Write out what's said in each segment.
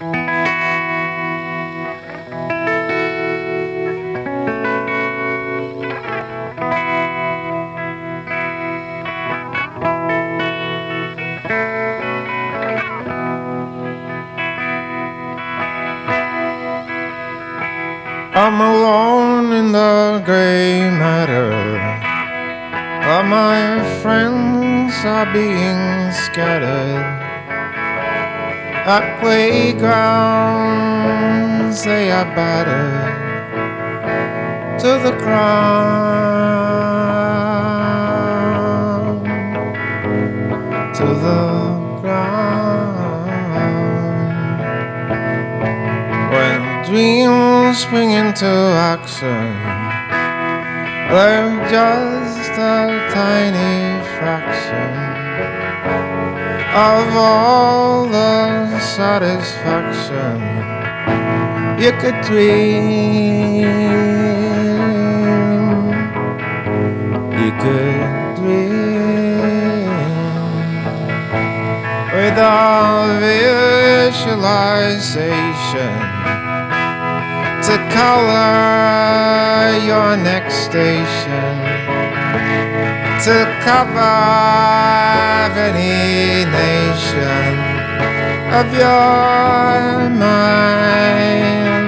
I'm alone in the grey matter. All my friends are being scattered. At playgrounds they are battered to the ground, to the ground. When dreams spring into action, they're just a tiny fraction of all the satisfaction you could dream. You could dream without visualization to color your next station, to cover any nation of your mind.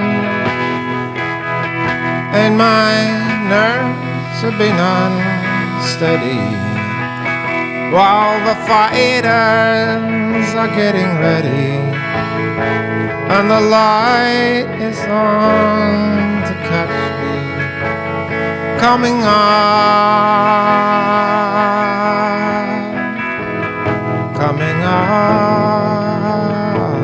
And my nerves have been unsteady while the fighters are getting ready, and the light is on to catch me coming on, coming on.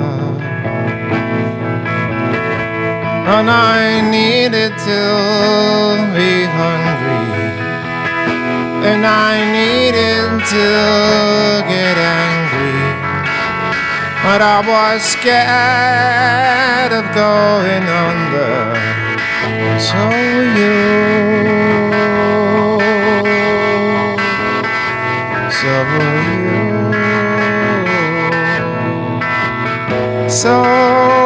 And I needed to be hungry, and I needed to get angry, but I was scared of going under. So were you, so were you, so